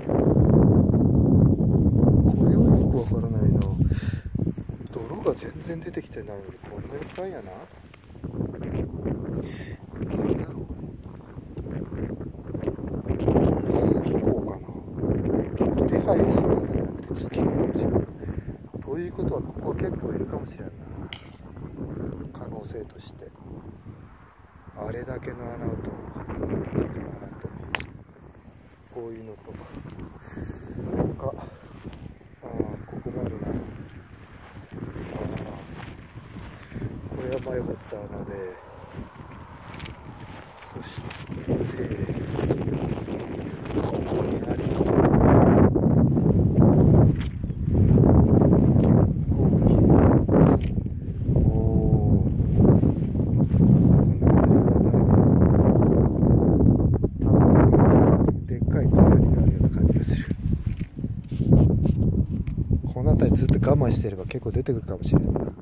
これはよくわからないな。泥が全然出てきてないのにこんなに深いやな。なんだろう、通気口かな。出入りするんじゃなくて通気口かもしれない。ということはここ結構いるかもしれんな、可能性として。あれだけの穴とこれだけの穴とこういうのとか、ここもあるな。これは迷った穴で、そしてここにあり、結構でっかいコウモリがあるような感じがする。この辺りずっと我慢してれば結構出てくるかもしれんな。